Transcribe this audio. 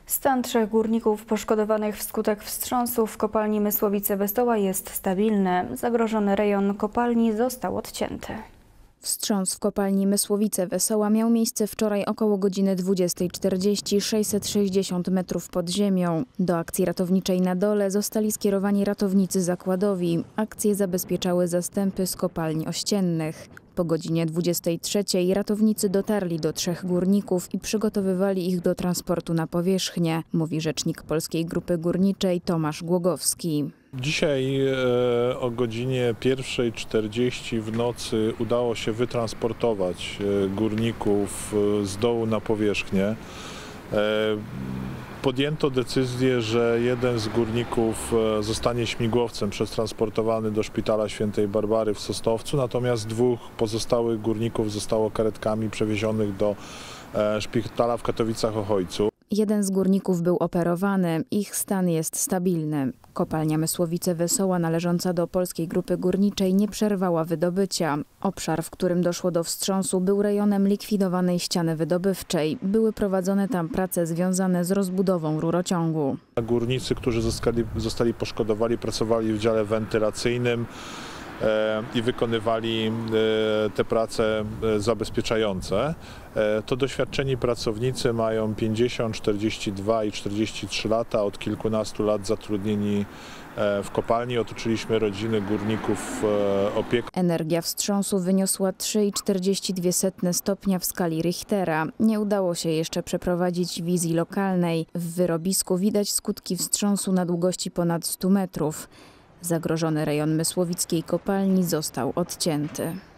Stan 3 górników poszkodowanych wskutek wstrząsu w kopalni Mysłowice-Wesoła jest stabilny. Zagrożony rejon kopalni został odcięty. Wstrząs w kopalni Mysłowice-Wesoła miał miejsce wczoraj około godziny 20:40, 660 metrów pod ziemią. Do akcji ratowniczej na dole zostali skierowani ratownicy zakładowi. Akcje zabezpieczały zastępy z kopalni ościennych. Po godzinie 23:00 ratownicy dotarli do 3 górników i przygotowywali ich do transportu na powierzchnię, mówi rzecznik Polskiej Grupy Górniczej Tomasz Głogowski. Dzisiaj o godzinie 1:40 w nocy udało się wytransportować górników z dołu na powierzchnię. Podjęto decyzję, że jeden z górników zostanie śmigłowcem przetransportowany do szpitala Świętej Barbary w Sosnowcu, natomiast 2 pozostałych górników zostało karetkami przewiezionych do szpitala w Katowicach-Ochojcu. Jeden z górników był operowany, ich stan jest stabilny. Kopalnia Mysłowice-Wesoła należąca do Polskiej Grupy Górniczej nie przerwała wydobycia. Obszar, w którym doszło do wstrząsu, był rejonem likwidowanej ściany wydobywczej. Były prowadzone tam prace związane z rozbudową rurociągu. Górnicy, którzy zostali poszkodowani, pracowali w dziale wentylacyjnym i wykonywali te prace zabezpieczające. To doświadczeni pracownicy mają 50, 42 i 43 lata, od kilkunastu lat zatrudnieni w kopalni. Otoczyliśmy rodziny górników opieką. Energia wstrząsu wyniosła 3,42 stopnia w skali Richtera. Nie udało się jeszcze przeprowadzić wizji lokalnej. W wyrobisku widać skutki wstrząsu na długości ponad 100 metrów. Zagrożony rejon mysłowickiej kopalni został odcięty.